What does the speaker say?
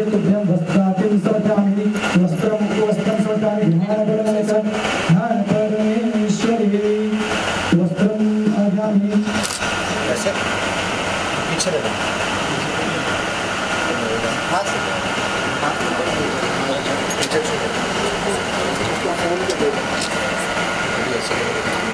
तुभ्यं वस्त्रातिं समर्पयामि वस्त्रं समर्पयामि ध्यानपरमेश्वरी वस्त्रं आयामि ऐसे पीछे लगा हाथ से